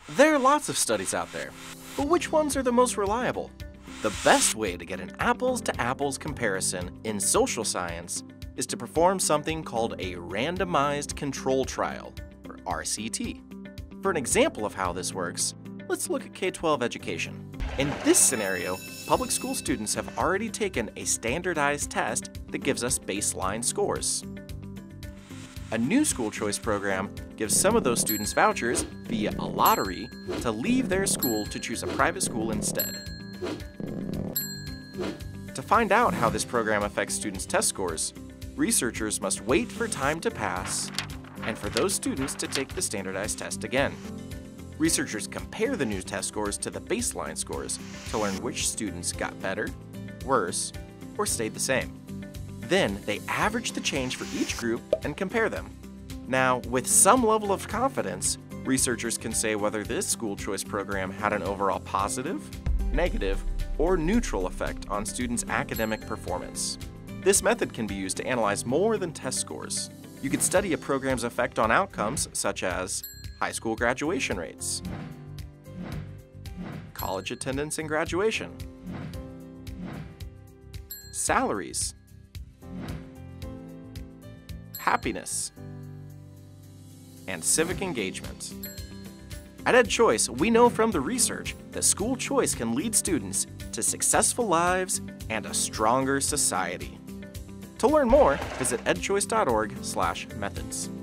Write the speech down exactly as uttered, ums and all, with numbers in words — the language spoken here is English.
There are lots of studies out there, but which ones are the most reliable? The best way to get an apples-to-apples comparison in social science is to perform something called a randomized control trial, or R C T. For an example of how this works, let's look at K twelve education. In this scenario, public school students have already taken a standardized test that gives us baseline scores. A new school choice program gives some of those students vouchers via a lottery to leave their school to choose a private school instead. To find out how this program affects students' test scores, researchers must wait for time to pass and for those students to take the standardized test again. Researchers compare the new test scores to the baseline scores to learn which students got better, worse, or stayed the same. Then they average the change for each group and compare them. Now, with some level of confidence, researchers can say whether this school choice program had an overall positive, negative, or neutral effect on students' academic performance. This method can be used to analyze more than test scores. You could study a program's effect on outcomes such as high school graduation rates, college attendance and graduation, salaries, happiness, and civic engagement. At EdChoice, we know from the research that school choice can lead students to successful lives and a stronger society. To learn more, visit edchoice dot org slash methods.